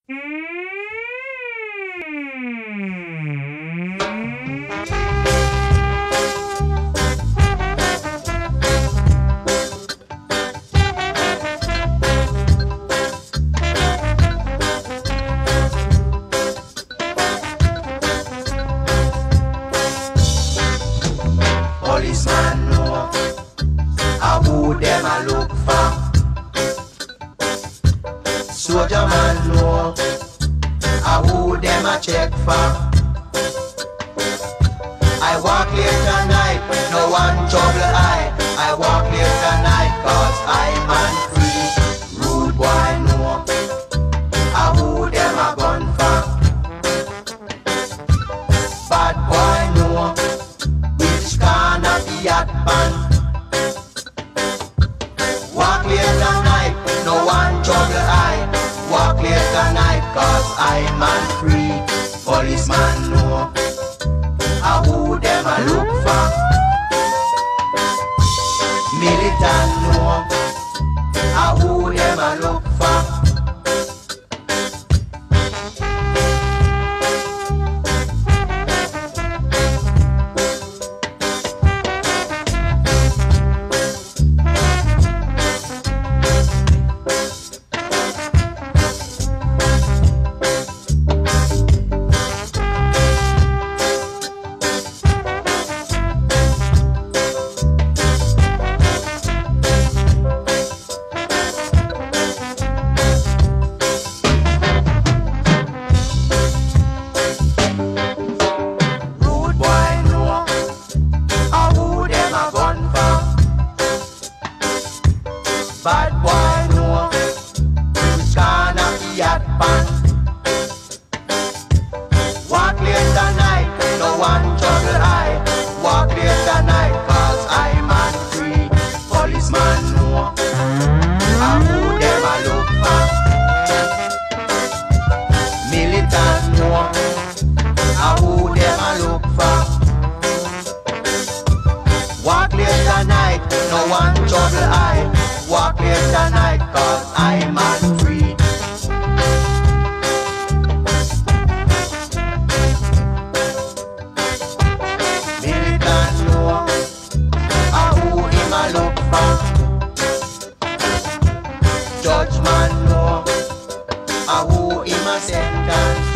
Policeman know who them a look for. Soldier man know who them a check for. I walk late at night, no one trouble I walk late at night, cause I'm man free. Rude boy know who them a gun for. Bad boy know which corner be at pan. Walk late at night, no one trouble I walk late at night, cause I'm man free. Policeman know who them a look for. Militant know who them a look for. Bad boy know which corner be at pan. Walk late at night, no one trouble I walk late at night, cause I'm man free. Policeman know who them a look for. Militant know who them a look for. Walk late at night, no one trouble I walk late at night, cause I'm man free. Militant know who him a look for. Judge man know who him a sentence.